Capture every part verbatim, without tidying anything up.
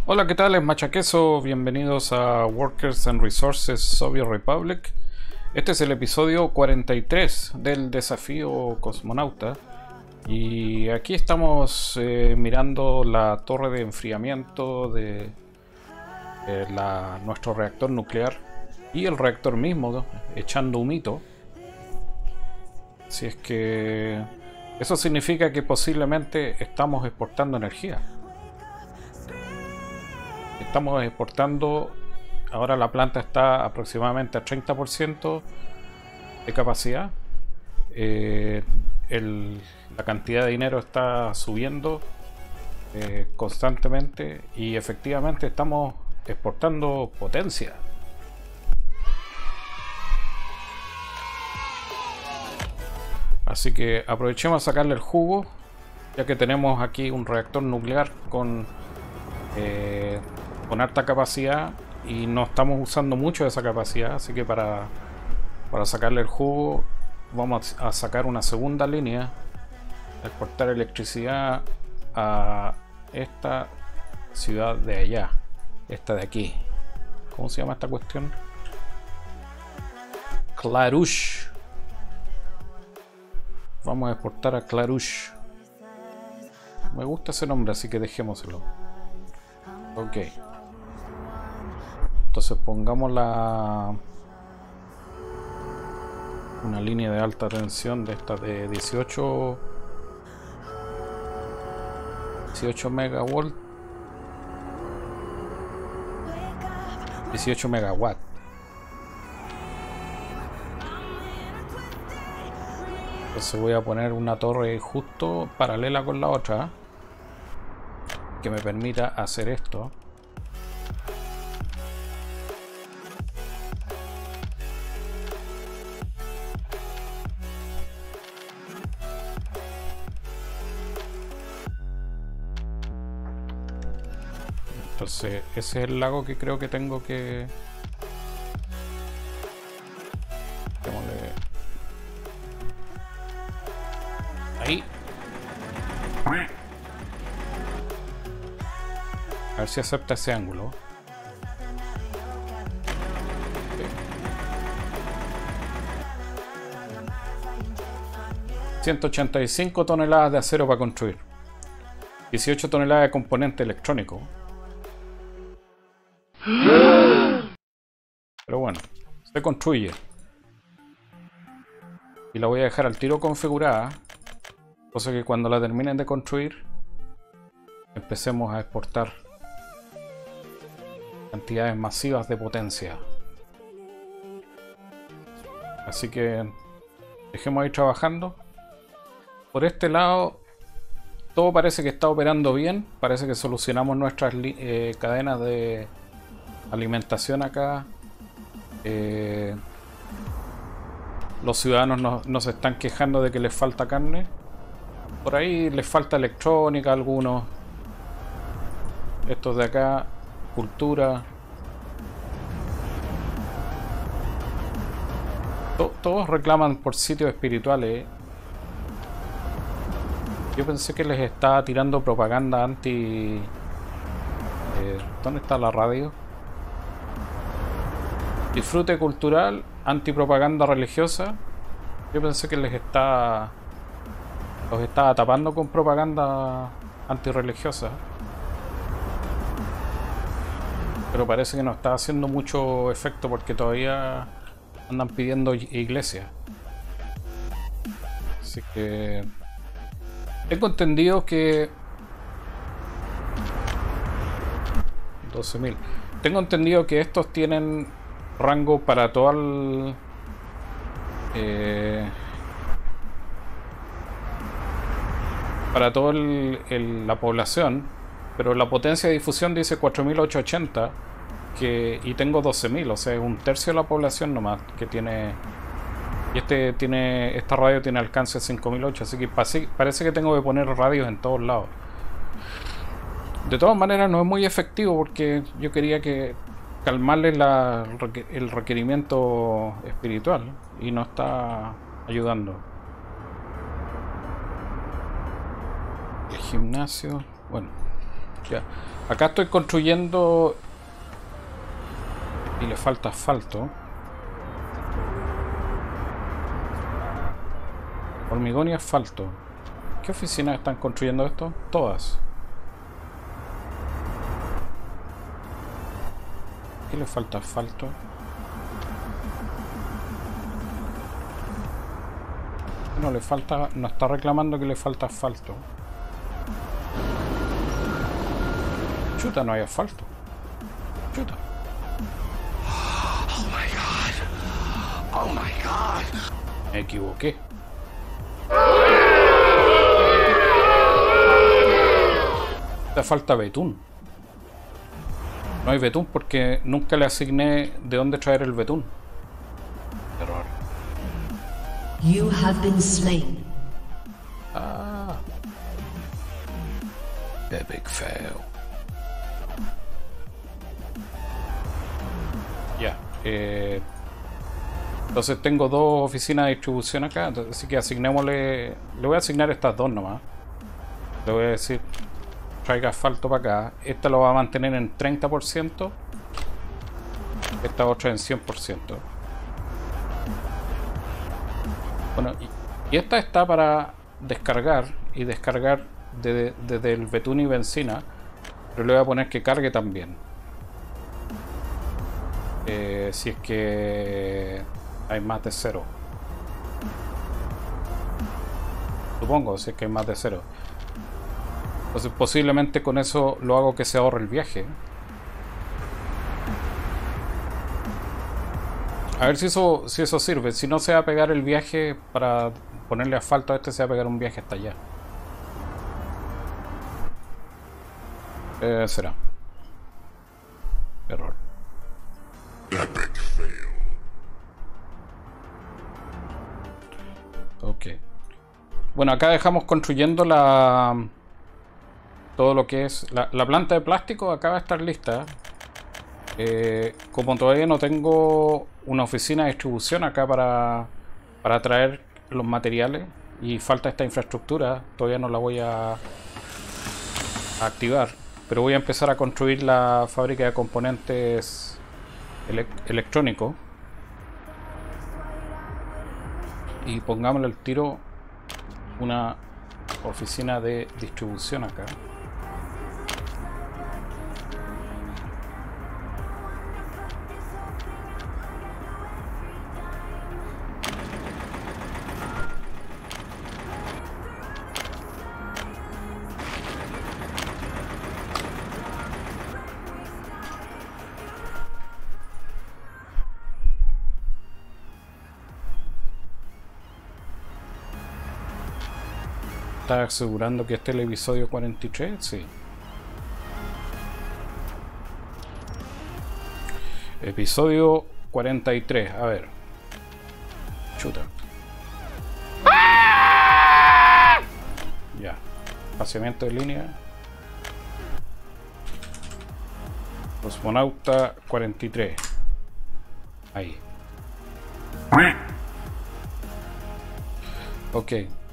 Hola, ¿qué tal? Es Machaqueso. Bienvenidos a Workers and Resources Soviet Republic. Este es el episodio cuarenta y tres del desafío cosmonauta. Y aquí estamos eh, mirando la torre de enfriamiento de eh, la, nuestro reactor nuclear y el reactor mismo, echando humito. Así es que eso significa que posiblemente estamos exportando energía. Estamos exportando, ahora la planta está aproximadamente a treinta por ciento de capacidad. Eh, el, la cantidad de dinero está subiendo eh, constantemente y efectivamente estamos exportando potencia. Así que aprovechemos a sacarle el jugo, ya que tenemos aquí un reactor nuclear con eh, con alta capacidad y no estamos usando mucho de esa capacidad, así que para, para sacarle el jugo vamos a sacar una segunda línea, exportar electricidad a esta ciudad de allá, esta de aquí. ¿Cómo se llama esta cuestión? Klarush. Vamos a exportar a Klarush. Me gusta ese nombre, así que dejémoselo. Ok. Entonces pongamos la una línea de alta tensión de esta de dieciocho megavolt, dieciocho megawatt. Entonces voy a poner una torre justo paralela con la otra que me permita hacer esto. Entonces ese es el lago que creo que tengo que... Démosle... Ahí. A ver si acepta ese ángulo. Okay. ciento ochenta y cinco toneladas de acero para construir. dieciocho toneladas de componente electrónico. Pero bueno, se construye. Y la voy a dejar al tiro configurada. Cosa que cuando la terminen de construir, empecemos a exportar cantidades masivas de potencia. Así que dejemos ahí trabajando. Por este lado todo parece que está operando bien. Parece que solucionamos nuestras eh, cadenas de alimentación acá. Eh, los ciudadanos nos, nos están quejando de que les falta carne. Por ahí les falta electrónica a algunos. Estos de acá, cultura. To- todos reclaman por sitios espirituales. Yo pensé que les estaba tirando propaganda anti... Eh, ¿Dónde está la radio? Disfrute cultural, antipropaganda religiosa. Yo pensé que les está... los estaba tapando con propaganda antirreligiosa. Pero parece que no está haciendo mucho efecto porque todavía andan pidiendo iglesia. Así que... Tengo entendido que... doce mil. Tengo entendido que estos tienen rango para todo el... Eh, para toda la población. Pero la potencia de difusión dice cuatro mil ochocientos ochenta. Que, y tengo doce mil, o sea, es un tercio de la población nomás que tiene... Y este tiene, esta radio tiene alcance de cinco mil ocho, así que parece, parece que tengo que poner radios en todos lados. De todas maneras no es muy efectivo porque yo quería que calmarle la, el requerimiento espiritual y no está ayudando. El gimnasio, bueno, Ya. Acá estoy construyendo y le falta asfalto. Hormigón y asfalto. ¿Qué oficinas están construyendo esto? Todas. ¿Qué le falta asfalto? No le falta, no está reclamando que le falta asfalto. Chuta, no hay asfalto. Chuta. Oh my god. Oh my god. Me equivoqué. Te falta betún. No hay betún porque nunca le asigné de dónde traer el betún. Error. You have been slain. Ah. Epic fail. Ya. Eh, entonces tengo dos oficinas de distribución acá. Así que asignémosle. Le voy a asignar estas dos nomás. Le voy a decir. Traiga asfalto para acá. Esta lo va a mantener en treinta por ciento. Esta otra en cien por ciento. Bueno, y, y esta está para descargar. Y descargar desde de, de el betún y benzina. Pero le voy a poner que cargue también. Eh, si es que hay más de cero. Supongo, si es que hay más de cero. Entonces posiblemente con eso lo hago que se ahorre el viaje. A ver si eso, si eso sirve. Si no, se va a pegar el viaje para ponerle asfalto a este, se va a pegar un viaje hasta allá. Eh, será. Error. Epic fail. Ok. Bueno, acá dejamos construyendo la... todo lo que es la, la planta de plástico. Acaba de estar lista. Eh, como todavía no tengo una oficina de distribución acá para, para traer los materiales y falta esta infraestructura, todavía no la voy a, a activar, pero voy a empezar a construir la fábrica de componentes ele electrónicos. Y pongámosle al tiro una oficina de distribución acá. ¿Estás asegurando que este es el episodio cuarenta y tres? Sí. Episodio cuarenta y tres. A ver. Chuta. Ya. Espaciamiento de línea. Cosmonauta cuarenta y tres. Ahí. Ok.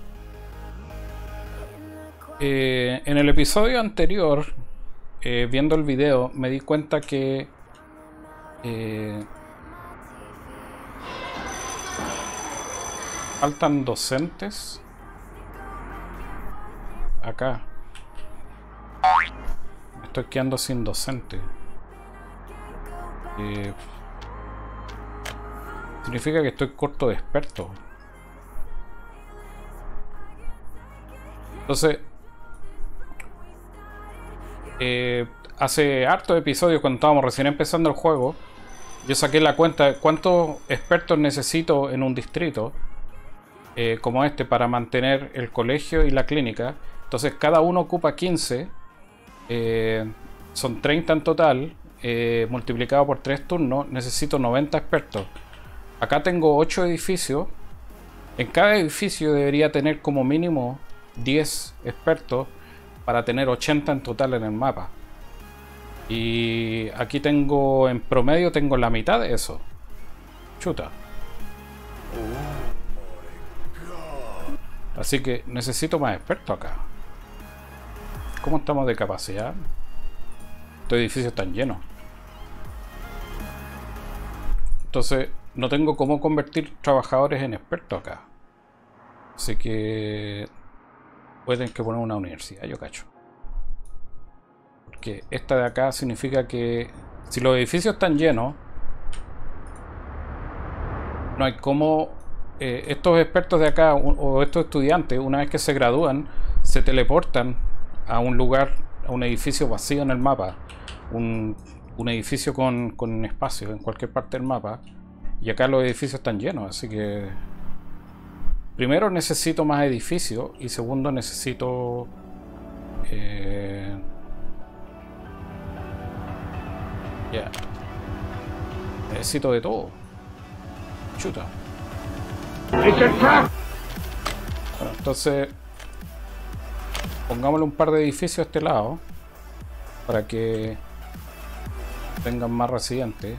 Eh, en el episodio anterior, eh, viendo el video, me di cuenta que eh, faltan docentes acá. Me estoy quedando sin docente. Eh, significa que estoy corto de expertos. Entonces, Eh, hace hartos episodios, cuando estábamos recién empezando el juego, yo saqué la cuenta de cuántos expertos necesito en un distrito eh, como este para mantener el colegio y la clínica. Entonces cada uno ocupa quince, eh, son treinta en total, eh, multiplicado por tres turnos, necesito noventa expertos. Acá tengo ocho edificios. En cada edificio debería tener como mínimo diez expertos para tener ochenta en total en el mapa. Y aquí tengo, en promedio, tengo la mitad de eso. Chuta. Así que necesito más expertos acá. ¿Cómo estamos de capacidad? Estos edificios están llenos. Entonces no tengo cómo convertir trabajadores en expertos acá. Así que voy a tener que poner una universidad, yo cacho. Porque esta de acá significa que si los edificios están llenos, no hay cómo eh, estos expertos de acá o estos estudiantes, una vez que se gradúan, se teleportan a un lugar, a un edificio vacío en el mapa, un, un edificio con, con espacio en cualquier parte del mapa, y acá los edificios están llenos. Así que primero necesito más edificios y segundo necesito eh, ya yeah. necesito de todo. Chuta. Bueno, entonces pongámosle un par de edificios a este lado para que tengan más residentes.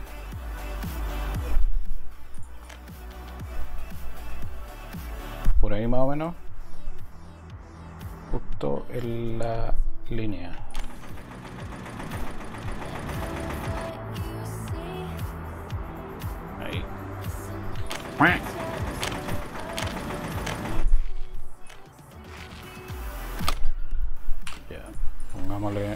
Por ahí más o menos, justo en la línea. Ahí. Ya, pongámosle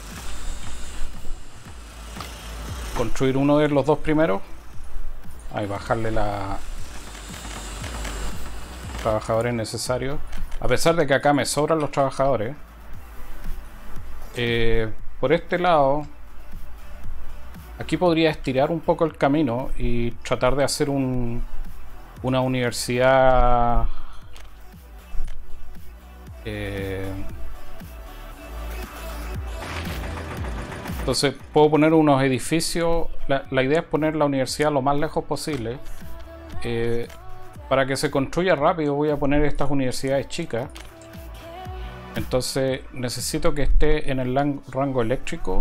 construir uno de los dos primeros. Ahí, bajarle la trabajadores necesarios, a pesar de que acá me sobran los trabajadores. Eh, por este lado aquí podría estirar un poco el camino y tratar de hacer un, una universidad eh, entonces puedo poner unos edificios. La, la idea es poner la universidad lo más lejos posible. eh, Para que se construya rápido voy a poner estas universidades chicas. Entonces necesito que esté en el rango eléctrico.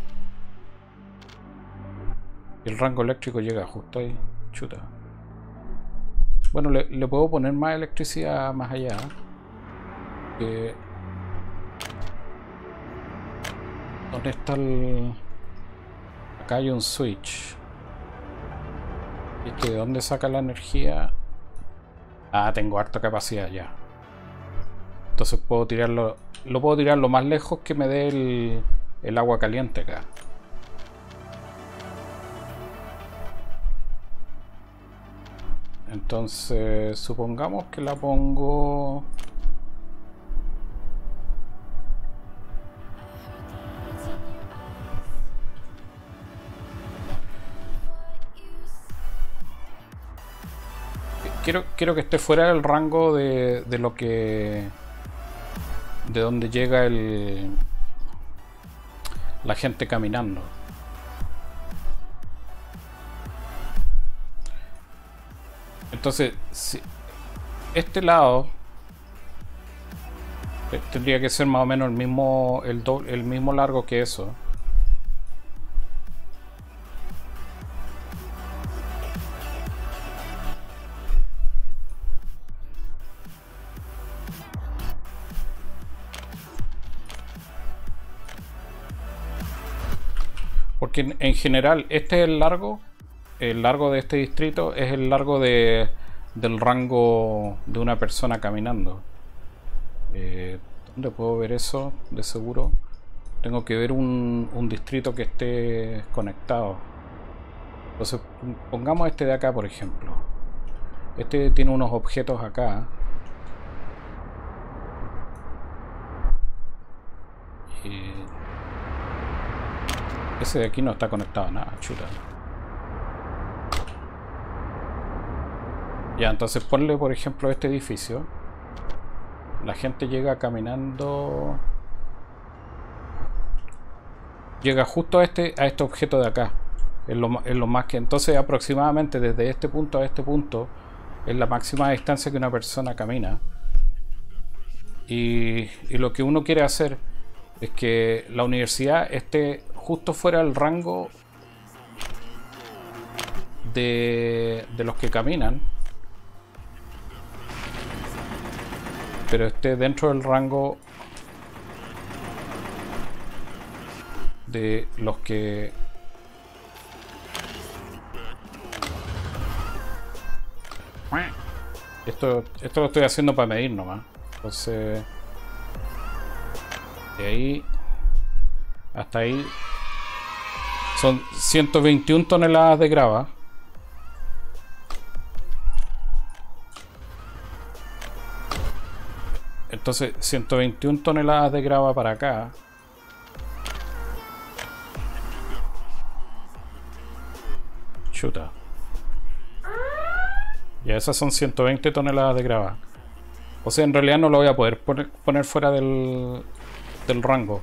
El rango eléctrico llega justo ahí. Chuta. Bueno, le, le puedo poner más electricidad más allá. Que... ¿Dónde está el...? Acá hay un switch. ¿Y de dónde saca la energía? Ah, tengo harta capacidad ya. Entonces puedo tirarlo. Lo puedo tirar lo más lejos que me dé el, el agua caliente acá. Entonces supongamos que la pongo. Quiero, quiero que esté fuera del rango de, de lo que... de donde llega el... la gente caminando. Entonces, si este lado tendría que ser más o menos el mismo, el, doble, el mismo largo que eso. Porque en, en general este es el largo, el largo de este distrito es el largo de, del rango de una persona caminando. Eh, ¿Dónde puedo ver eso? De seguro tengo que ver un, un distrito que esté conectado. Entonces pongamos este de acá, por ejemplo. Este tiene unos objetos acá. Y ese de aquí no está conectado a nada, chuta. Ya, entonces ponle por ejemplo este edificio. La gente llega caminando. Llega justo a este, a este objeto de acá. Es lo, es lo más que. Entonces aproximadamente desde este punto a este punto es la máxima distancia que una persona camina. Y, y lo que uno quiere hacer es que la universidad esté justo fuera del rango de, de los que caminan, pero esté dentro del rango de los que esto esto lo estoy haciendo para medir nomás. Entonces de ahí hasta ahí son ciento veintiuna toneladas de grava. Entonces ciento veintiuna toneladas de grava para acá. Chuta. Ya esas son ciento veinte toneladas de grava. O sea, en realidad no lo voy a poder poner, poner fuera del, del rango.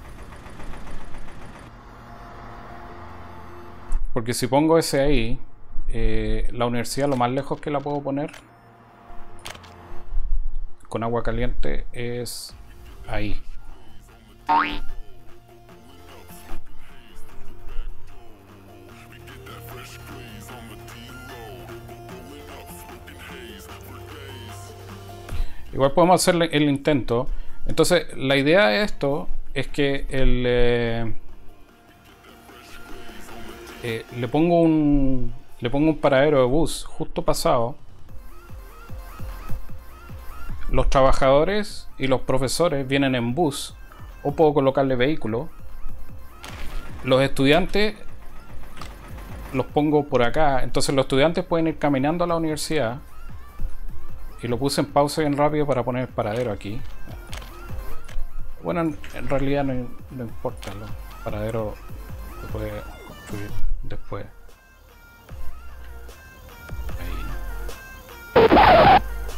Porque si pongo ese ahí, eh, la universidad lo más lejos que la puedo poner con agua caliente es ahí. Igual podemos hacer el intento. Entonces la idea de esto es que el eh, eh, le pongo un le pongo un paradero de bus justo pasado. Los trabajadores y los profesores vienen en bus, o puedo colocarle vehículo. Los estudiantes los pongo por acá, entonces los estudiantes pueden ir caminando a la universidad. Y lo puse en pausa bien rápido para poner el paradero aquí. Bueno, en, en realidad no, no importa, los paraderos se puede construir después. Ahí.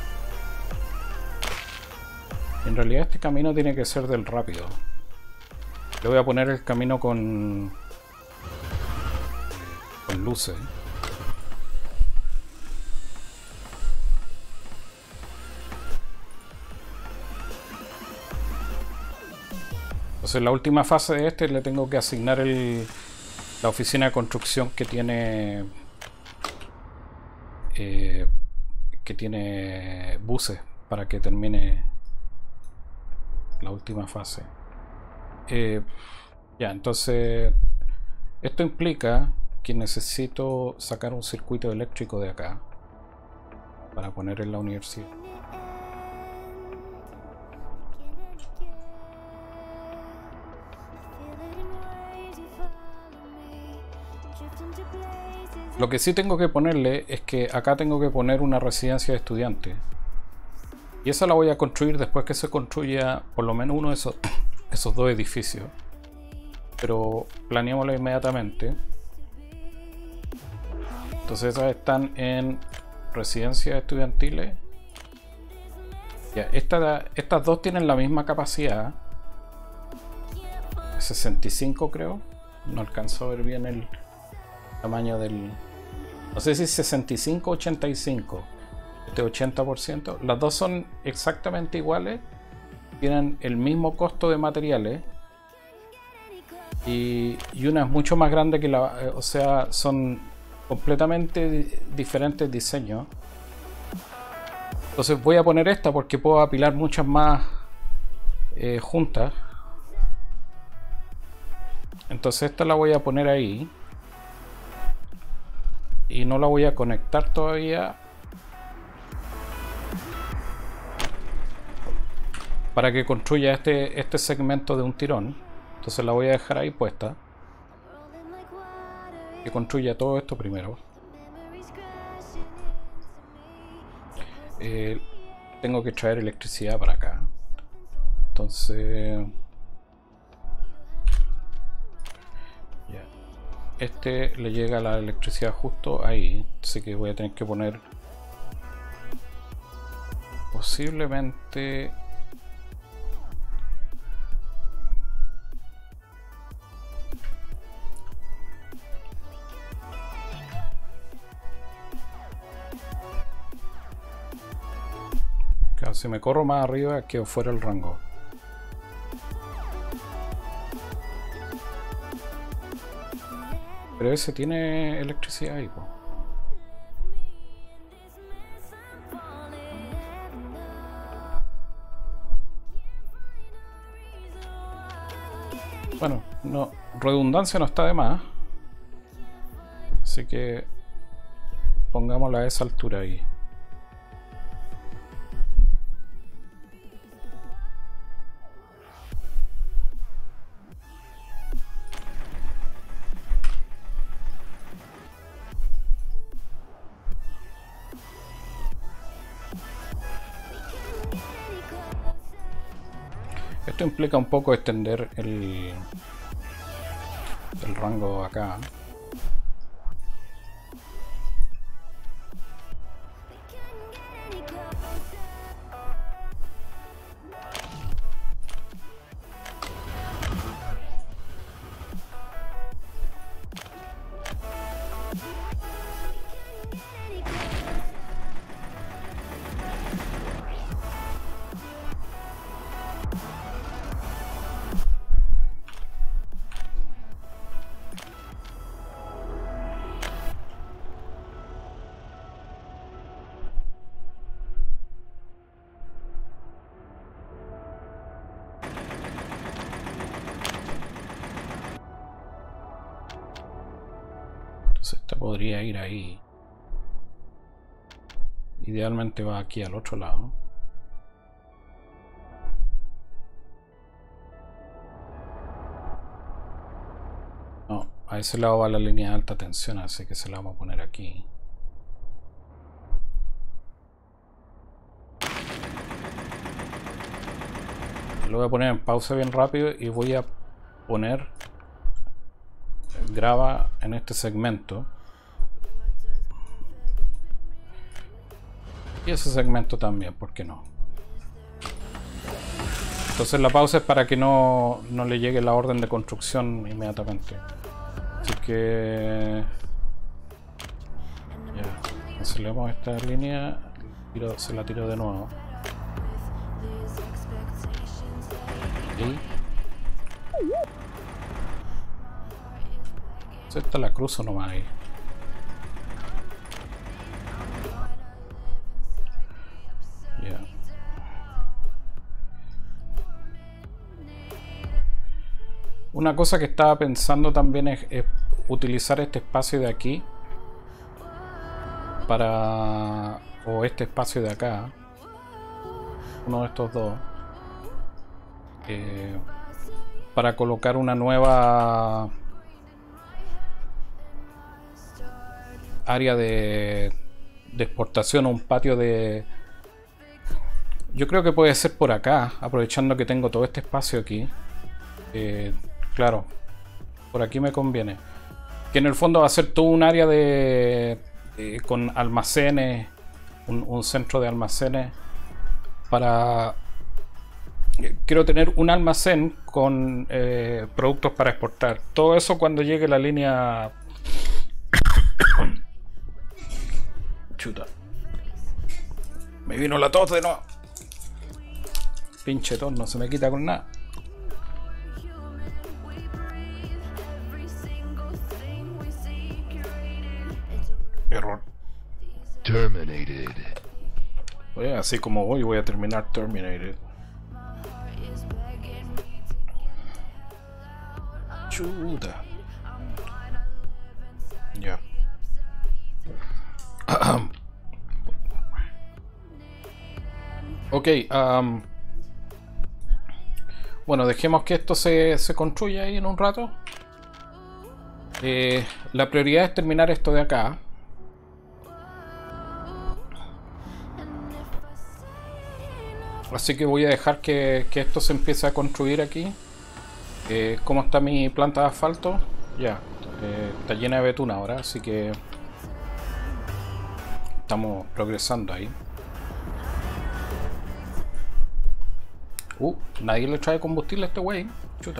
En realidad este camino tiene que ser del rápido. Le voy a poner el camino con, con luces. Entonces la última fase de este le tengo que asignar el, la oficina de construcción que tiene eh, que tiene buses para que termine la última fase. Eh, ya, entonces esto implica que necesito sacar un circuito eléctrico de acá para poner en la universidad. Lo que sí tengo que ponerle es que acá tengo que poner una residencia de estudiantes. Y esa la voy a construir después que se construya por lo menos uno de esos, esos dos edificios. Pero planeémoslo inmediatamente. Entonces esas están en residencias estudiantiles. Ya, esta, estas dos tienen la misma capacidad. sesenta y cinco creo. No alcanzo a ver bien el tamaño del... No sé si sesenta y cinco o ochenta y cinco. Este ochenta por ciento. Las dos son exactamente iguales. Tienen el mismo costo de materiales. Y, y una es mucho más grande que la... O sea, son completamente di diferentes diseños. Entonces voy a poner esta porque puedo apilar muchas más eh, juntas. Entonces esta la voy a poner ahí. Y no la voy a conectar todavía para que construya este, este segmento de un tirón. Entonces la voy a dejar ahí puesta. Que construya todo esto primero. Eh, tengo que traer electricidad para acá. Entonces... ya. Este le llega la electricidad justo ahí. Así que voy a tener que poner... posiblemente... Claro, si me corro más arriba quedo fuera del rango. Pero ese tiene electricidad ahí, po. Bueno, no, redundancia no está de más. Así que pongámosla a esa altura ahí. Esto implica un poco extender el, el rango acá. Esta podría ir ahí. Idealmente va aquí al otro lado. No, a ese lado va la línea de alta tensión, así que se la vamos a poner aquí. Lo voy a poner en pausa bien rápido y voy a poner graba en este segmento y ese segmento también, ¿por qué no? Entonces la pausa es para que no, no le llegue la orden de construcción inmediatamente, así que ya, cancelemos esta línea, tiro, se la tiro de nuevo y esta la cruzo nomás ahí. Yeah. Una cosa que estaba pensando también es, es utilizar este espacio de aquí para, o este espacio de acá, uno de estos dos, eh, para colocar una nueva área de, de exportación o un patio de... Yo creo que puede ser por acá, aprovechando que tengo todo este espacio aquí. Eh, claro, por aquí me conviene. Que en el fondo va a ser todo un área de, de con almacenes, un, un centro de almacenes para... Quiero tener un almacén con eh, productos para exportar. Todo eso cuando llegue la línea... Chuta. Me vino la tos de nuevo. Pinche tos, no se me quita con nada. Error. Terminated. Oye, así como voy, voy a terminar Terminated. Chuta. Ya. Ok, um, bueno, dejemos que esto se, se construya ahí en un rato. Eh, la prioridad es terminar esto de acá. Así que voy a dejar que, que esto se empiece a construir aquí. Eh, ¿Cómo está mi planta de asfalto? Ya, eh, está llena de betún ahora, así que estamos progresando ahí. Uh, nadie le trae combustible a este wey. Chuta.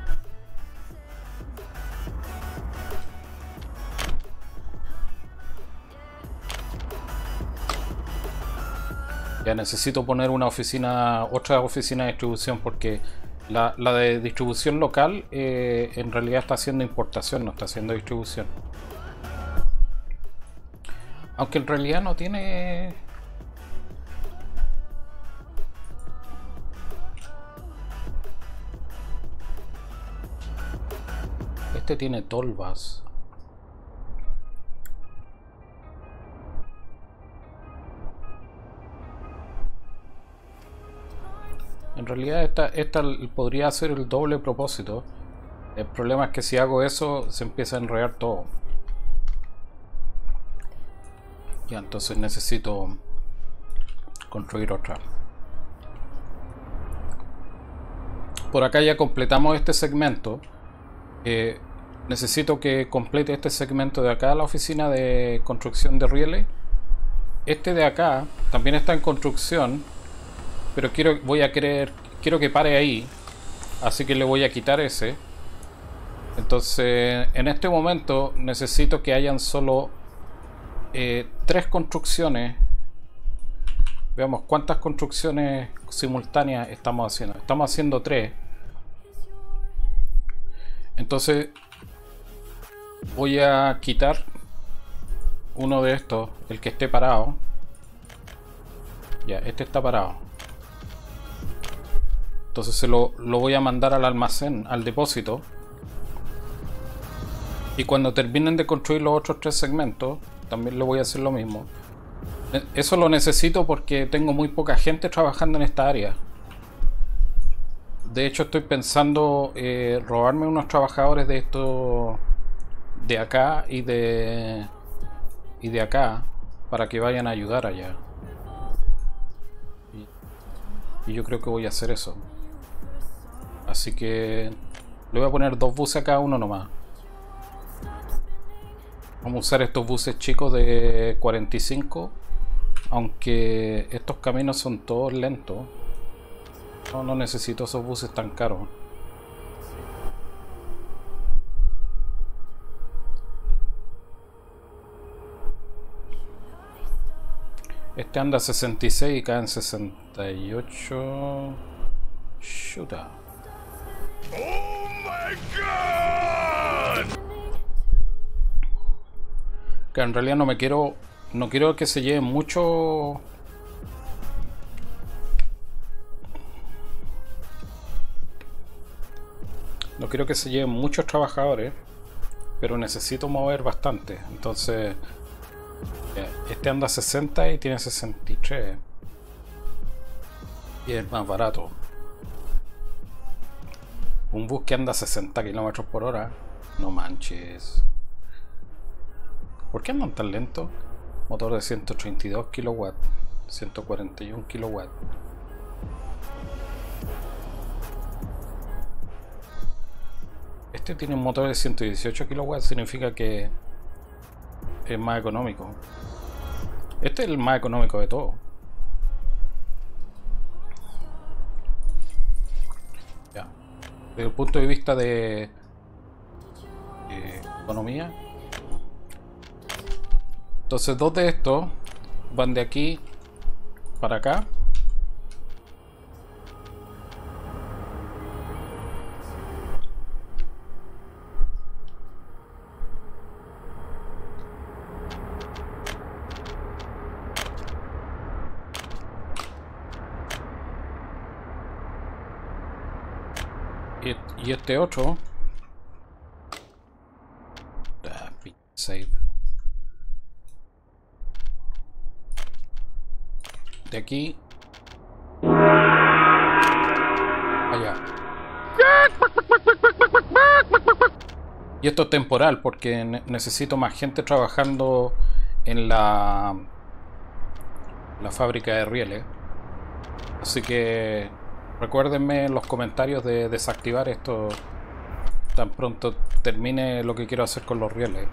Ya necesito poner una oficina, otra oficina de distribución, porque la, la de distribución local eh, en realidad está haciendo importación, no está haciendo distribución. Aunque en realidad no tiene... este tiene tolvas. En realidad esta, esta podría ser el doble propósito. El problema es que si hago eso se empieza a enredar todo. Ya, entonces necesito construir otra. Por acá ya completamos este segmento. Eh, necesito que complete este segmento de acá, la oficina de construcción de rieles. Este de acá también está en construcción, pero quiero, voy a querer, quiero que pare ahí, así que le voy a quitar ese. Entonces, en este momento necesito que hayan solo eh, tres construcciones. Veamos cuántas construcciones simultáneas estamos haciendo. Estamos haciendo tres. Entonces voy a quitar uno de estos, el que esté parado. Ya, este está parado. Entonces se lo, lo voy a mandar al almacén, al depósito. Y cuando terminen de construir los otros tres segmentos, también le voy a hacer lo mismo. Eso lo necesito porque tengo muy poca gente trabajando en esta área. De hecho estoy pensando eh, robarme unos trabajadores de esto, de acá y de y de acá, para que vayan a ayudar allá. Y, y yo creo que voy a hacer eso. Así que le voy a poner dos buses a cada uno nomás. Vamos a usar estos buses chicos de cuarenta y cinco. Aunque estos caminos son todos lentos. No, no necesito esos buses tan caros. Este anda a sesenta y seis y cae en sesenta y ocho. Shoota. Oh my god! Que en realidad no me quiero. No quiero que se lleve mucho. No quiero que se lleven muchos trabajadores, pero necesito mover bastante. Entonces, este anda a sesenta y tiene sesenta y tres. Y es más barato. Un bus que anda a sesenta kilómetros por hora. No manches. ¿Por qué andan tan lento? Motor de ciento treinta y dos kilowatts. ciento cuarenta y uno kilowatts. Este tiene un motor de ciento dieciocho kilowatts, significa que es más económico. Este es el más económico de todo. Ya. Desde el punto de vista de eh, economía. Entonces dos de estos van de aquí para acá. Y este otro. Ah, save. De aquí. Allá. Y esto es temporal porque ne necesito más gente trabajando en la, la fábrica de rieles. Así que recuérdenme en los comentarios de desactivar esto tan pronto termine lo que quiero hacer con los rieles.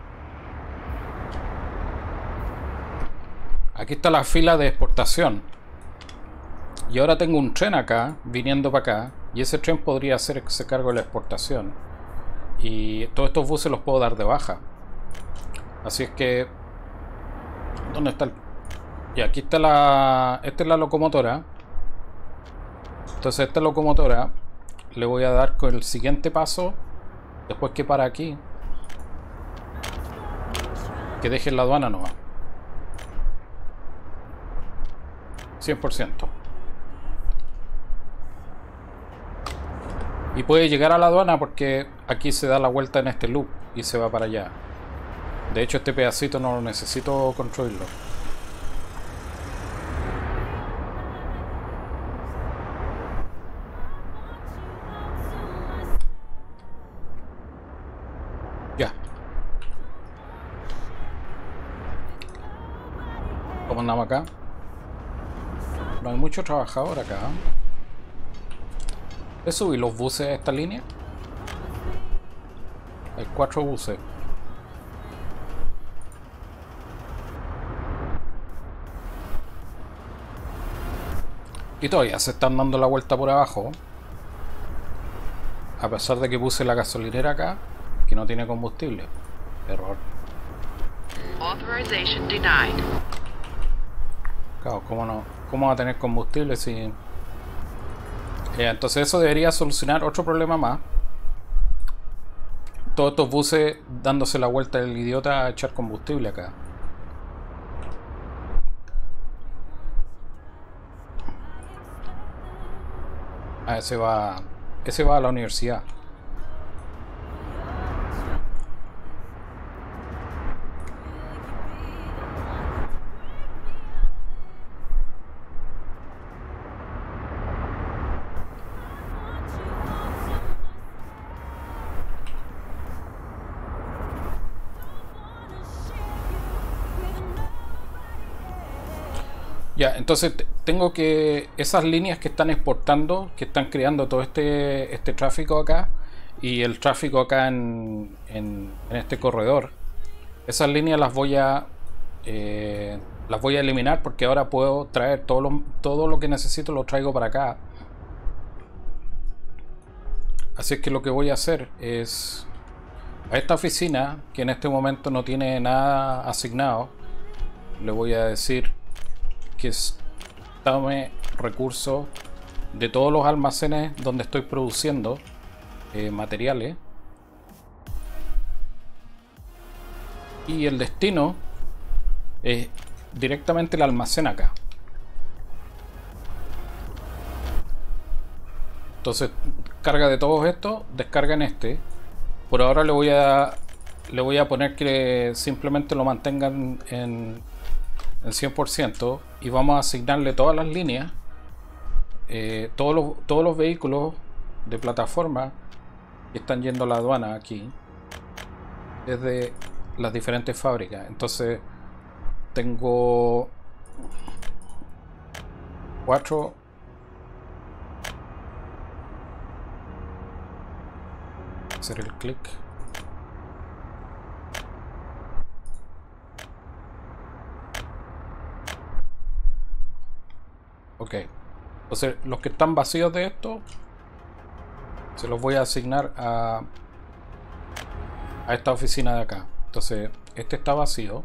Aquí está la fila de exportación. Y ahora tengo un tren acá, viniendo para acá. Y ese tren podría hacerse cargo de la exportación. Y todos estos buses los puedo dar de baja. Así es que... ¿dónde está el...? Y aquí está la... esta es la locomotora. Entonces esta locomotora le voy a dar con el siguiente paso. Después que para aquí. Que deje en la aduana nomás. cien por ciento. Y puede llegar a la aduana porque aquí se da la vuelta en este loop y se va para allá. De hecho, este pedacito no lo necesito construirlo. Ya. ¿Cómo andamos acá? No hay mucho trabajador acá. ¿He subido los buses a esta línea? Hay cuatro buses. Y todavía se están dando la vuelta por abajo. A pesar de que puse la gasolinera acá, que no tiene combustible. Error. Authorization denied. Claro, ¿cómo no? ¿Cómo va a tener combustible si...? Eh, entonces eso debería solucionar otro problema más. Todos estos buses dándose la vuelta del idiota a echar combustible acá. Ah, ese va... Ese va a la universidad. Ya, entonces tengo que esas líneas que están exportando, que están creando todo este este tráfico acá y el tráfico acá en, en, en este corredor, esas líneas las voy a eh, las voy a eliminar porque ahora puedo traer todo lo, todo lo que necesito, lo traigo para acá. Así es que lo que voy a hacer es a esta oficina, que en este momento no tiene nada asignado, le voy a decir que tome recursos de todos los almacenes donde estoy produciendo eh, materiales, y el destino es directamente el almacén acá. Entonces carga de todos estos, descarga en este. Por ahora le voy a le voy a poner que simplemente lo mantengan en el cien por ciento y vamos a asignarle todas las líneas, eh, todos, los, todos los vehículos de plataforma que están yendo a la aduana aquí desde las diferentes fábricas. Entonces tengo cuatro hacer el clic. Ok, entonces los que están vacíos de esto se los voy a asignar a, a esta oficina de acá. Entonces este está vacío,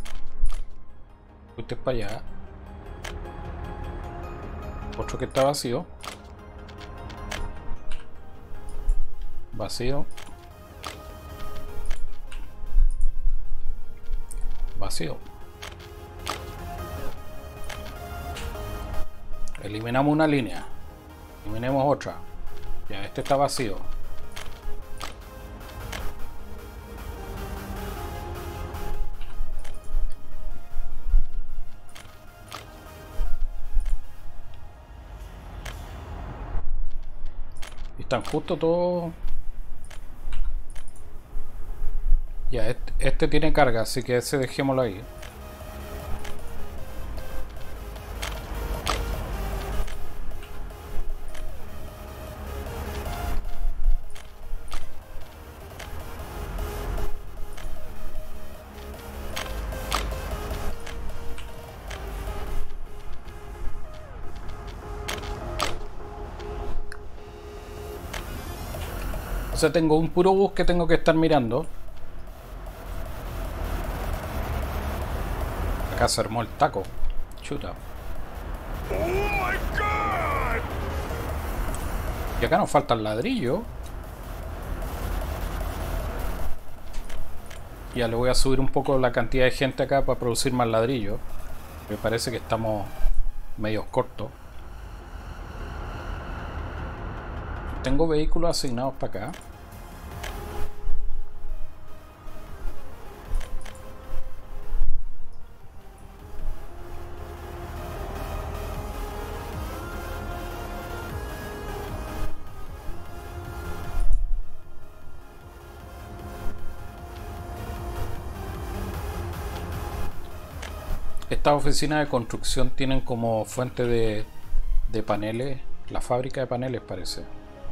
este es para allá, otro que está vacío, vacío, vacío. Eliminamos una línea, eliminemos otra. Ya, este está vacío. Y están justo todos. Ya, este, este tiene carga, así que ese dejémoslo ahí. O sea, tengo un puro bus que tengo que estar mirando. Acá se armó el taco. Chuta. Oh my God! Y acá nos falta el ladrillo. Ya le voy a subir un poco la cantidad de gente acá para producir más ladrillo. Me parece que estamos medio cortos. Tengo vehículos asignados para acá. Estas oficinas de construcción tienen como fuente de, de paneles, la fábrica de paneles parece.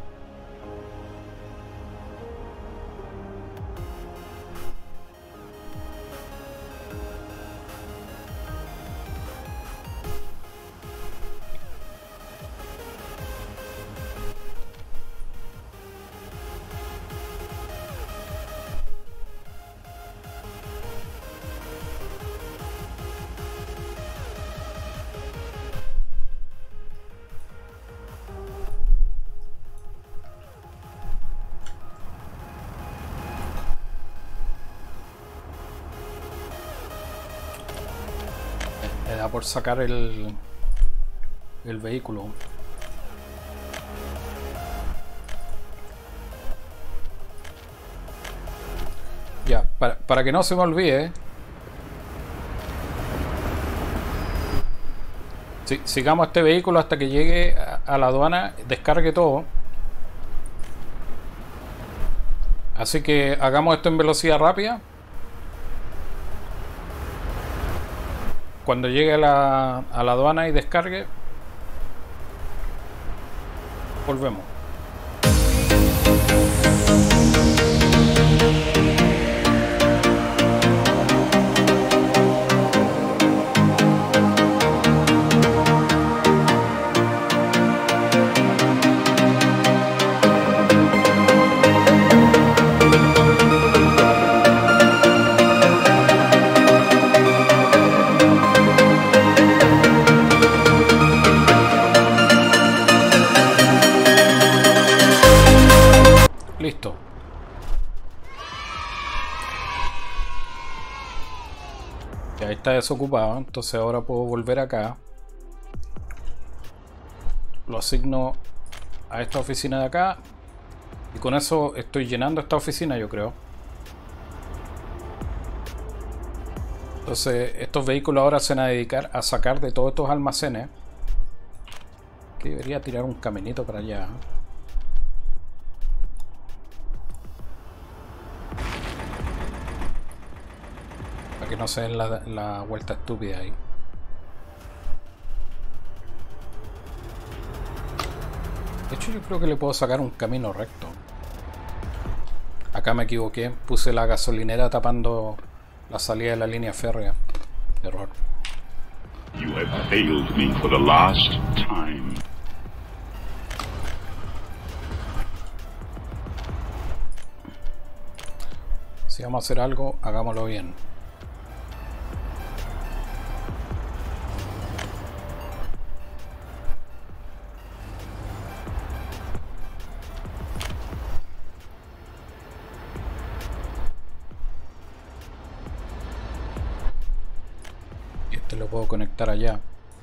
Me da por sacar el, el vehículo. Ya, para, para que no se me olvide. Si, sigamos este vehículo hasta que llegue a, a la aduana, descargue todo. Así que hagamos esto en velocidad rápida. Cuando llegue a la, a la aduana y descargue, volvemos. Listo. Ya está desocupado, entonces ahora puedo volver acá. Lo asigno a esta oficina de acá. Y con eso estoy llenando esta oficina, yo creo. Entonces estos vehículos ahora se van a dedicar a sacar de todos estos almacenes. Que debería tirar un caminito para allá. Que no se den la, la vuelta estúpida ahí. De hecho yo creo que le puedo sacar un camino recto. Acá me equivoqué, puse la gasolinera tapando la salida de la línea férrea. Error. You have failed me for the last time. Si vamos a hacer algo, hagámoslo bien. Lo puedo conectar allá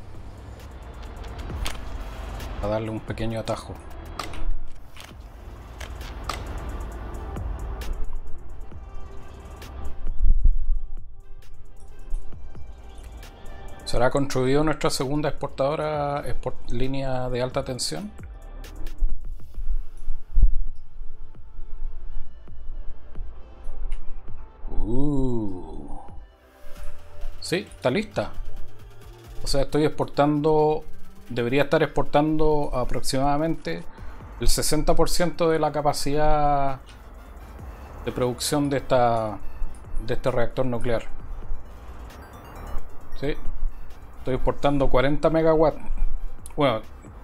para darle un pequeño atajo. ¿Será construido nuestra segunda exportadora export, línea de alta tensión? Uh. Sí, está lista. O sea, estoy exportando, debería estar exportando aproximadamente el sesenta por ciento de la capacidad de producción de esta de este reactor nuclear. ¿Sí? Estoy exportando cuarenta megawatts. Bueno,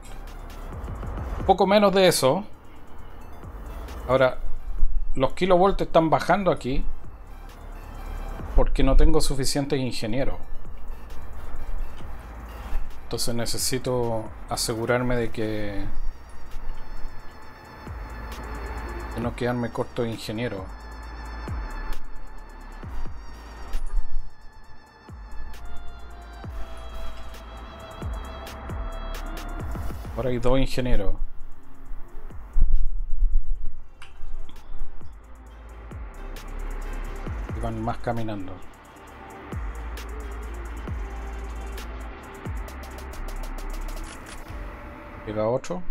poco menos de eso. Ahora, los kilovolts están bajando aquí porque no tengo suficientes ingenieros. Entonces necesito asegurarme de que de no quedarme corto de ingeniero. Ahora hay dos ingenieros. y van más caminando. Llega otro.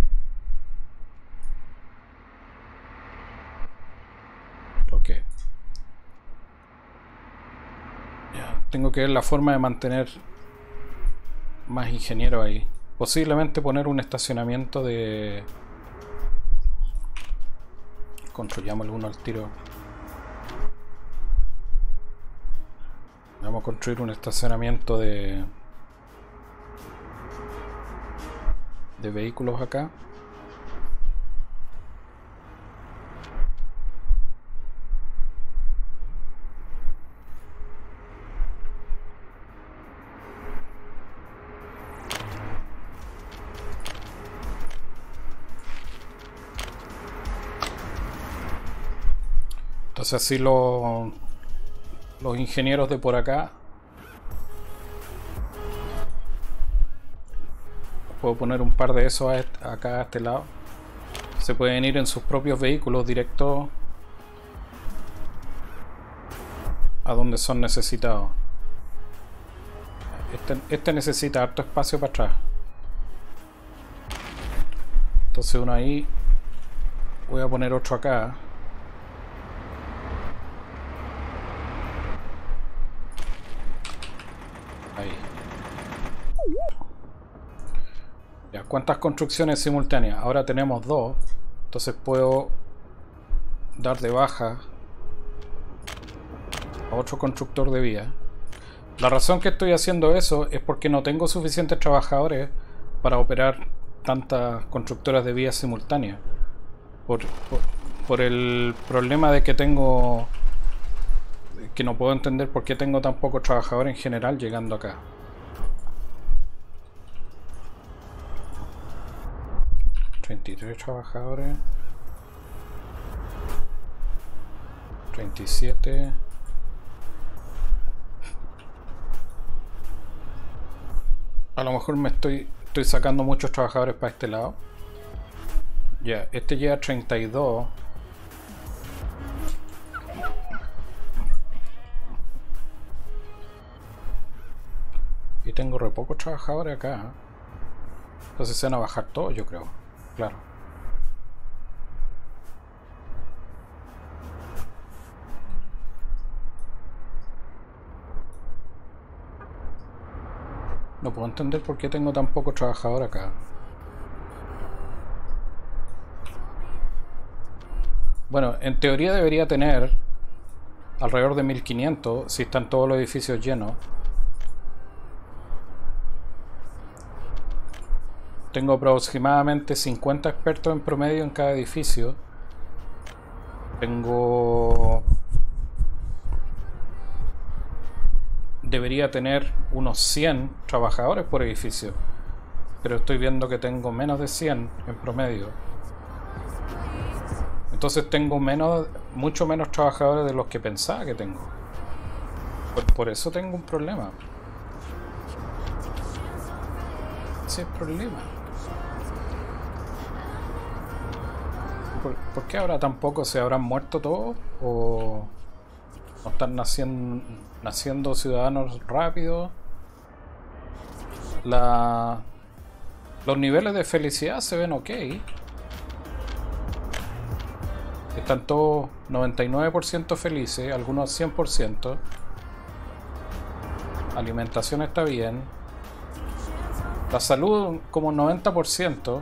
Ok. Ya, tengo que ver la forma de mantener más ingenieros ahí. Posiblemente poner un estacionamiento de... Construyamos uno al tiro. Vamos a construir un estacionamiento de... de vehículos acá. Entonces así lo, los ingenieros de por acá, puedo poner un par de esos a este, acá a este lado, se pueden ir en sus propios vehículos directo a donde son necesitados. Este, este necesita harto espacio para atrás, entonces uno ahí, voy a poner otro acá. Ahí. Ya, ¿cuántas construcciones simultáneas? Ahora tenemos dos. Entonces puedo dar de baja a otro constructor de vía. La razón que estoy haciendo eso es porque no tengo suficientes trabajadores para operar tantas constructoras de vías simultáneas. Por, por, por el problema de que tengo... que no puedo entender por qué tengo tan pocos trabajadores en general llegando acá. treinta y tres trabajadores. treinta y siete. A lo mejor me estoy, estoy sacando muchos trabajadores para este lado. Ya, este llega a treinta y dos. Y tengo re pocos trabajadores acá, ¿eh? Entonces se van a bajar todos, yo creo. Claro. No puedo entender por qué tengo tan pocos trabajadores acá. Bueno, en teoría debería tener alrededor de mil quinientos si están todos los edificios llenos. Tengo aproximadamente cincuenta expertos en promedio en cada edificio. Tengo... Debería tener unos cien trabajadores por edificio. Pero estoy viendo que tengo menos de cien en promedio. Entonces tengo menos, mucho menos trabajadores de los que pensaba que tengo. Por, por eso tengo un problema. Ese es el problema. ¿Por, ¿Por qué ahora tampoco se habrán muerto todos? ¿O no están naciendo, naciendo ciudadanos rápidos? La, los niveles de felicidad se ven ok. Están todos noventa y nueve por ciento felices, algunos cien por ciento. Alimentación está bien. La salud como noventa por ciento.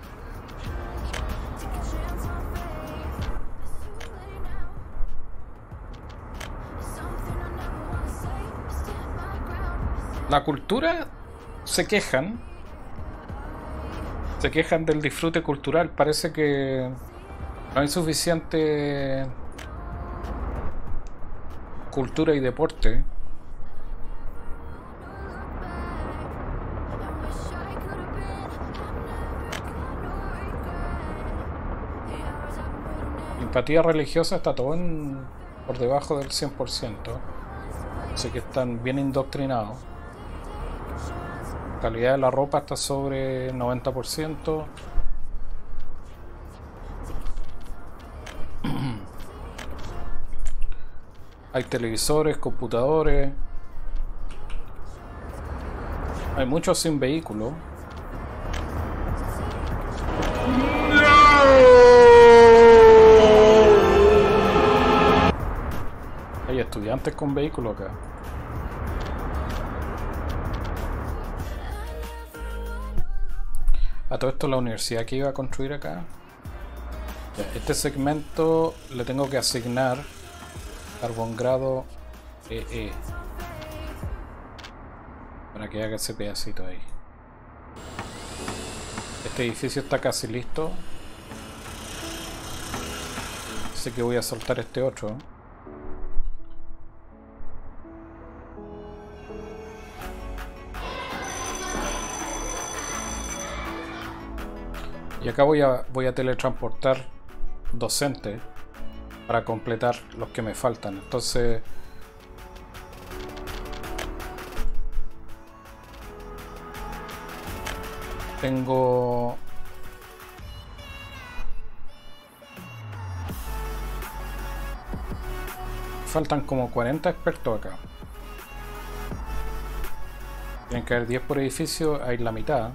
La cultura se quejan. Se quejan del disfrute cultural. Parece que no hay suficiente cultura y deporte. Empatía religiosa está todo en, por debajo del cien por ciento. Así que están bien indoctrinados. La calidad de la ropa está sobre el noventa por ciento. Hay televisores, computadores. Hay muchos sin vehículo. Hay estudiantes con vehículo acá. A todo esto, la universidad que iba a construir acá. Este segmento le tengo que asignar carbón grado E E para que haga ese pedacito ahí. Este edificio está casi listo, así que voy a soltar este otro. Y acá voy a, voy a teletransportar docentes para completar los que me faltan. Entonces tengo faltan como cuarenta expertos acá. Tienen que haber diez por edificio, hay la mitad.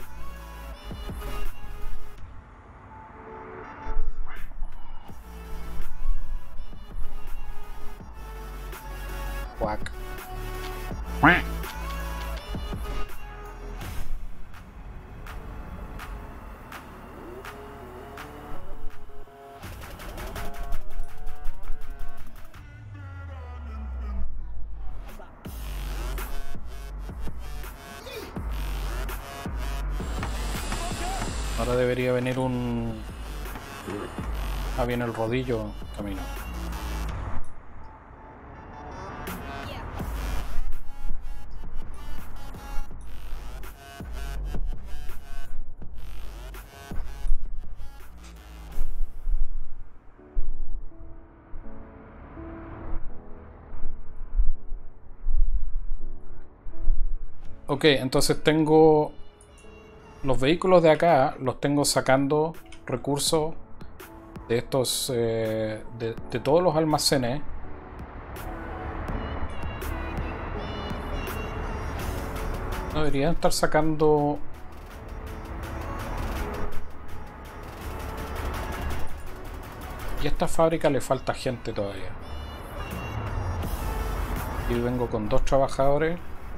Quack. Ahora debería venir un... Ah, viene el rodillo camino. Ok, entonces tengo los vehículos de acá, los tengo sacando recursos de estos, eh, de, de todos los almacenes. No deberían estar sacando... Y a esta fábrica le falta gente todavía. Y vengo con dos trabajadores.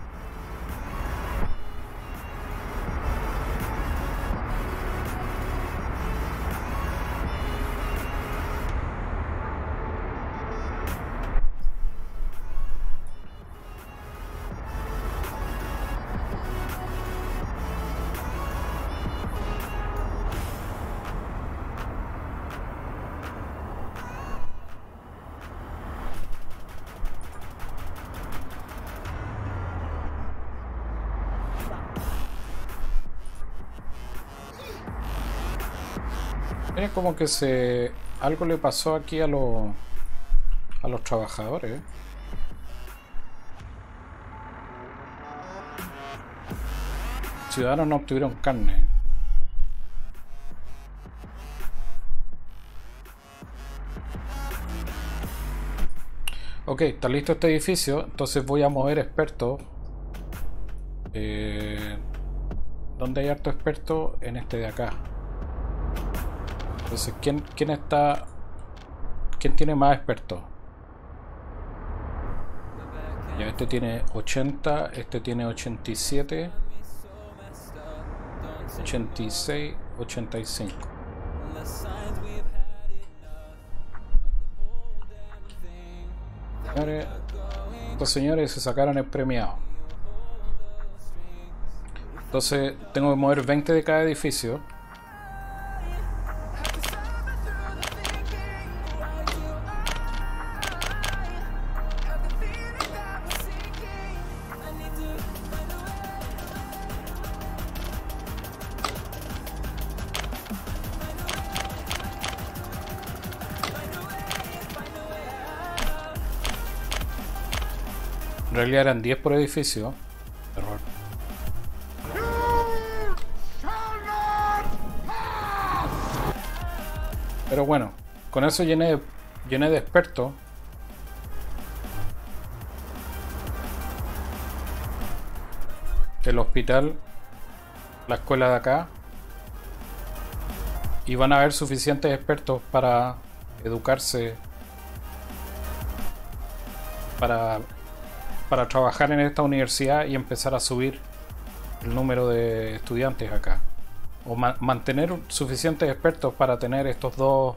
Mira como que se... algo le pasó aquí a los... a los trabajadores. Ciudadanos no obtuvieron carne. Ok, está listo este edificio. Entonces voy a mover expertos. Eh, ¿Dónde hay harto experto? En este de acá. Entonces, ¿quién, quién está? ¿Quién tiene más expertos? Ya, este tiene ochenta, este tiene ochenta y siete, ochenta y seis, ochenta y cinco. Señores, estos señores se sacaron el premiado. Entonces, tengo que mover veinte de cada edificio. En realidad eran diez por edificio. Error. Pero bueno, con eso llené de, llené de expertos. el hospital, la escuela de acá, y van a haber suficientes expertos para educarse, para, para trabajar en esta universidad y empezar a subir el número de estudiantes acá, o ma mantener suficientes expertos para tener estos dos,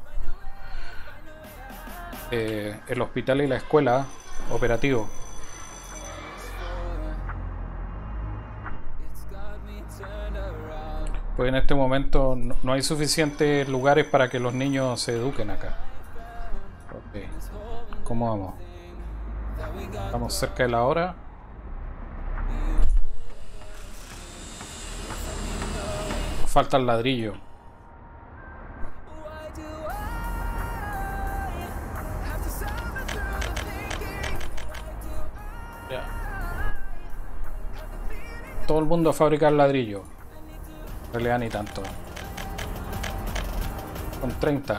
eh, el hospital y la escuela, operativos. Pues en este momento no, no hay suficientes lugares para que los niños se eduquen acá. Okay. ¿Cómo vamos? Estamos cerca de la hora. Falta el ladrillo. Ya. Todo el mundo a fabricar ladrillo. En realidad ni tanto. Con treinta.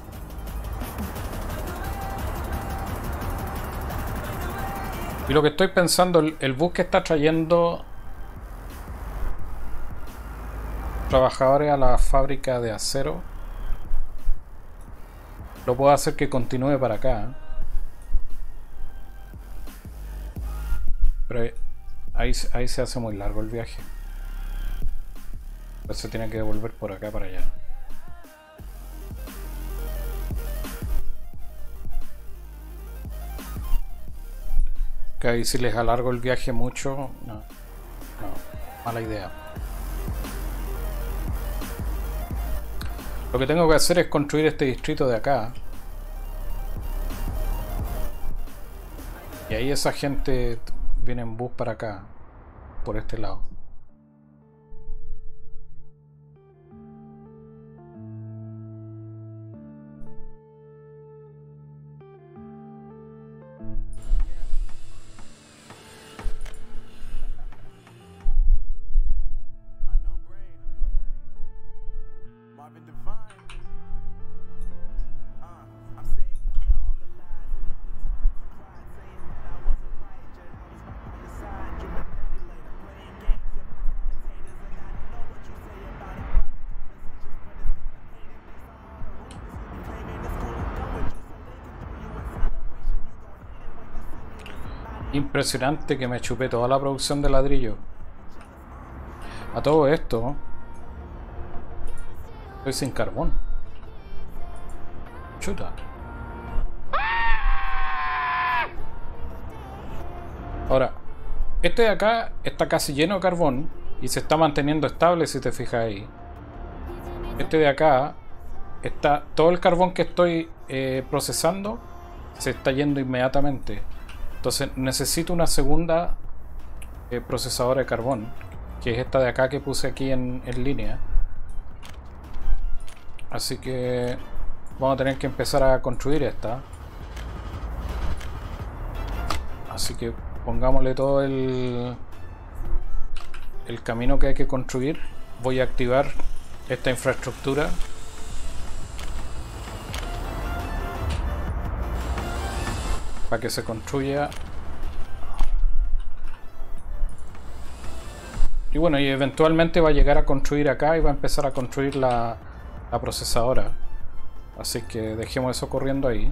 Y lo que estoy pensando, el, el bus que está trayendo trabajadores a la fábrica de acero, lo puedo hacer que continúe para acá, ¿eh? Pero ahí, ahí se hace muy largo el viaje. Pues se tiene que devolver por acá para allá. Que ahí si les alargo el viaje mucho, no, no, mala idea. Lo que tengo que hacer es construir este distrito de acá. Y ahí esa gente viene en bus para acá, por este lado. Impresionante que me chupé toda la producción de ladrillo. A todo esto estoy sin carbón. Chuta. Ahora, este de acá está casi lleno de carbón y se está manteniendo estable, si te fijas ahí. Este de acá está, todo el carbón que estoy eh, procesando se está yendo inmediatamente. Entonces necesito una segunda eh, procesadora de carbón, que es esta de acá que puse aquí en, en línea. Así que vamos a tener que empezar a construir esta. Así que pongámosle todo el, el camino que hay que construir. Voy a activar esta infraestructura. Para que se construya. Y bueno, y eventualmente va a llegar a construir acá y va a empezar a construir la, la procesadora. Así que dejemos eso corriendo ahí.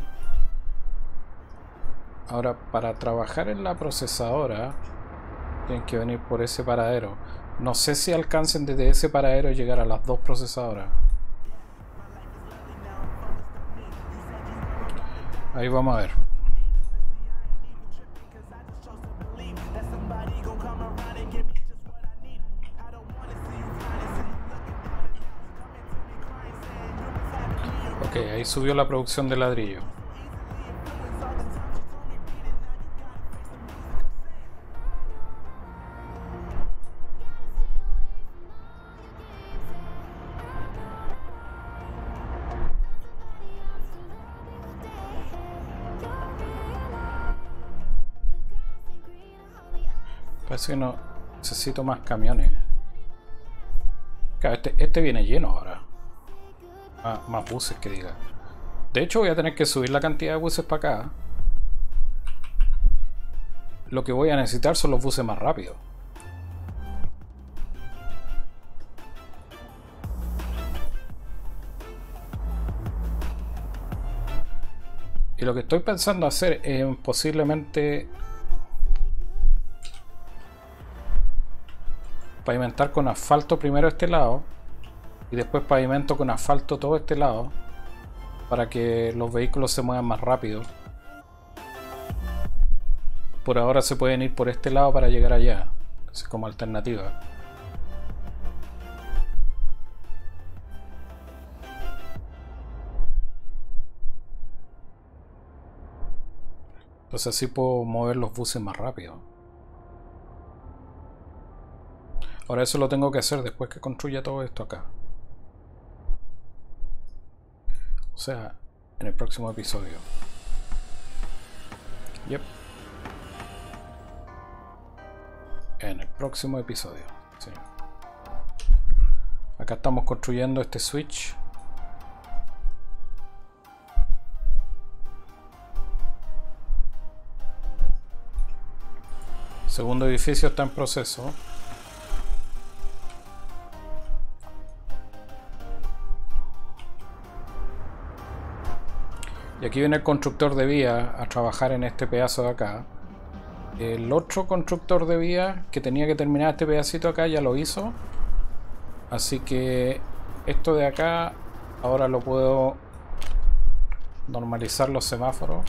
Ahora, para trabajar en la procesadora tienen que venir por ese paradero. No sé si alcancen desde ese paradero llegar a las dos procesadoras. Ahí vamos a ver. Ok, ahí subió la producción de ladrillo. Parece que no necesito más camiones. Claro, este, este viene lleno ahora. Ah, más buses que diga. De hecho voy a tener que subir la cantidad de buses para acá. Lo que voy a necesitar son los buses más rápidos. Y lo que estoy pensando hacer es posiblemente pavimentar con asfalto primero este lado y después pavimento con asfalto todo este lado para que los vehículos se muevan más rápido. Por ahora se pueden ir por este lado para llegar allá, así como alternativa. Entonces así puedo mover los buses más rápido. Ahora eso lo tengo que hacer después que construya todo esto acá. O sea, en el próximo episodio. Yep. En el próximo episodio. Sí. Acá estamos construyendo este switch. Segundo edificio está en proceso. Y aquí viene el constructor de vía a trabajar en este pedazo de acá. El otro constructor de vía que tenía que terminar este pedacito acá ya lo hizo. Así que esto de acá ahora lo puedo normalizar los semáforos.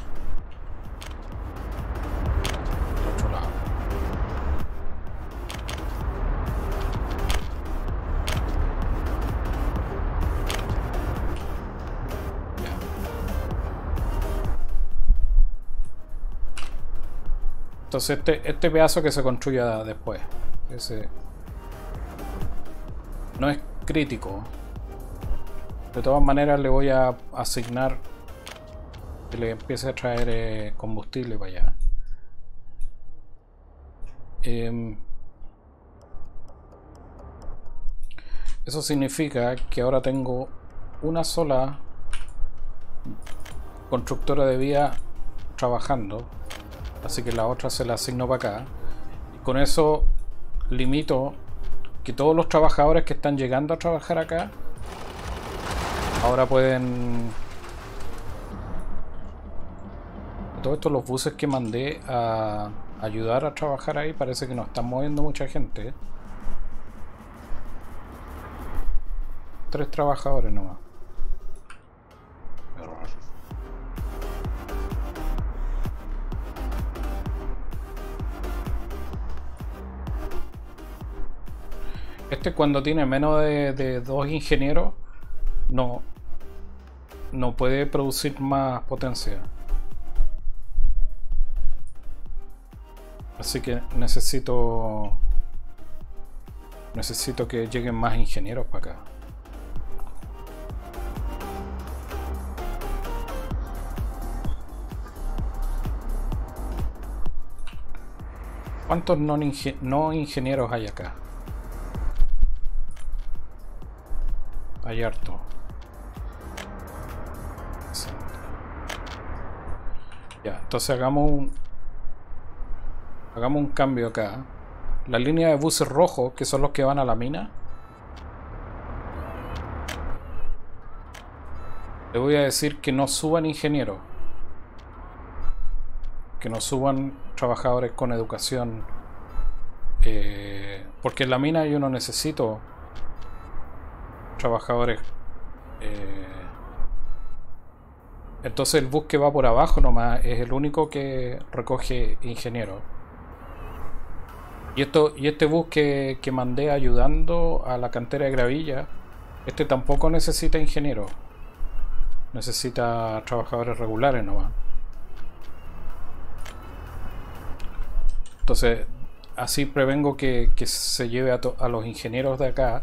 Entonces este, este pedazo que se construya después, ese no es crítico. De todas maneras le voy a asignar que le empiece a traer eh, combustible para allá. Eh, eso significa que ahora tengo una sola constructora de vía trabajando. Así que la otra se la asigno para acá. Y con eso limito que todos los trabajadores que están llegando a trabajar acá ahora pueden... Todos estos los buses que mandé a ayudar a trabajar ahí parece que no están moviendo mucha gente. Tres trabajadores nomás. Este cuando tiene menos de, de dos ingenieros no, no puede producir más potencia. Así que necesito necesito que lleguen más ingenieros para acá. ¿Cuántos no, inge no ingenieros hay acá? Hay harto. Ya, entonces hagamos un hagamos un cambio acá. La línea de buses rojos, que son los que van a la mina, le voy a decir que no suban ingenieros, que no suban trabajadores con educación, eh, porque en la mina yo no necesito trabajadores. Eh, entonces el bus que va por abajo nomás es el único que recoge ingenieros. Y esto y este bus que, que mandé ayudando a la cantera de gravilla, este tampoco necesita ingenieros. Necesita trabajadores regulares nomás. Entonces así prevengo que, que se lleve a, a los ingenieros de acá.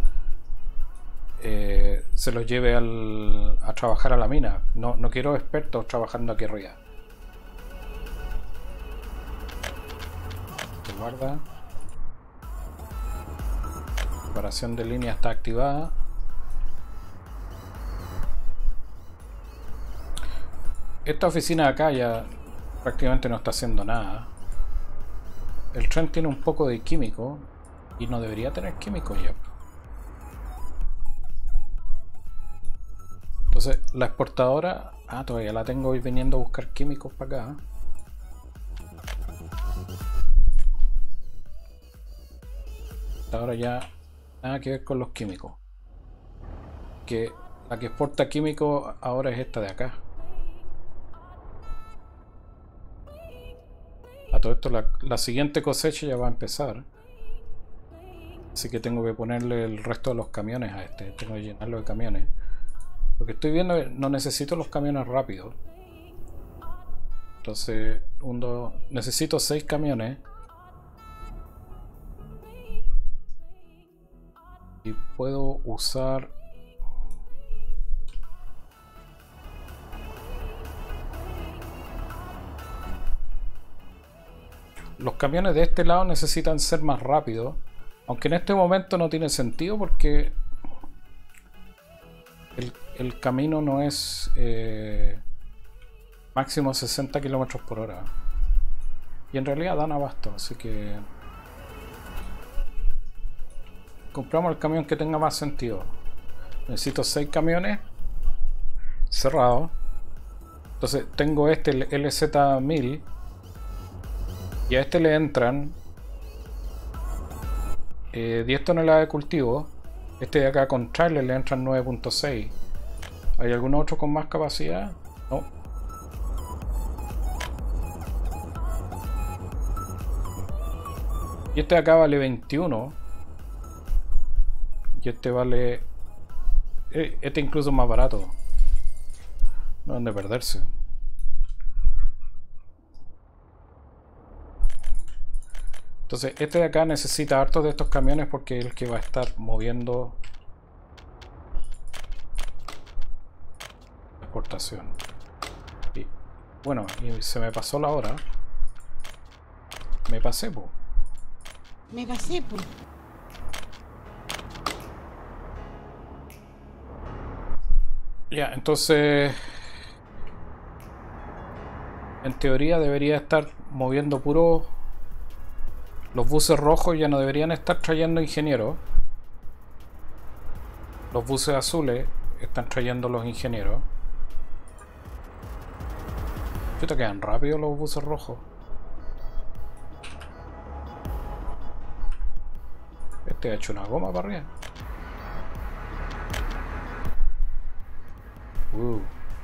Eh, se los lleve al, a trabajar a la mina. No, no quiero expertos trabajando aquí arriba. Se guarda. Preparación de línea está activada. Esta oficina de acá ya prácticamente no está haciendo nada. El tren tiene un poco de químico y no debería tener químico ya. Entonces la exportadora Ah, todavía la tengo viniendo a buscar químicos para acá. Hasta ahora ya nada que ver con los químicos. Que la que exporta químicos ahora es esta de acá. A todo esto la, la siguiente cosecha ya va a empezar. Así que tengo que ponerle el resto de los camiones a este. Tengo que llenarlo de camiones. Lo que estoy viendo es que no necesito los camiones rápidos. Entonces, un, dos, necesito seis camiones. Y puedo usar... Los camiones de este lado necesitan ser más rápidos. Aunque en este momento no tiene sentido porque... El, el camino no es eh, máximo sesenta kilómetros por hora. Y en realidad dan abasto, así que... Compramos el camión que tenga más sentido. Necesito seis camiones cerrados. Entonces tengo este, el L Z mil. Y a este le entran eh, diez toneladas de cultivo. Este de acá con trailer le entran nueve punto seis. ¿Hay algún otro con más capacidad? No. Y este de acá vale veintiuno. Y este vale... Este incluso es más barato. No han de perderse. Entonces este de acá necesita hartos de estos camiones porque es el que va a estar moviendo la exportación. Y bueno, y se me pasó la hora. Me pasé, po. Me pasé, po. Ya, entonces en teoría debería estar moviendo puro. Los buses rojos ya no deberían estar trayendo ingenieros. Los buses azules están trayendo los ingenieros. ¿Qué te quedan rápido los buses rojos? Este ha hecho una goma para arriba. Uh.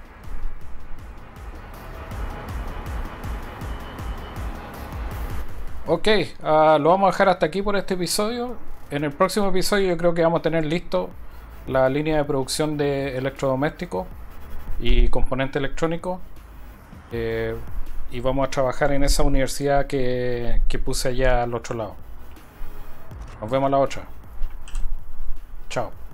Ok, uh, lo vamos a dejar hasta aquí por este episodio. En el próximo episodio yo creo que vamos a tener listo la línea de producción de electrodomésticos y componentes electrónicos. Eh, y vamos a trabajar en esa universidad que, que puse allá al otro lado. Nos vemos a la otra. Chao.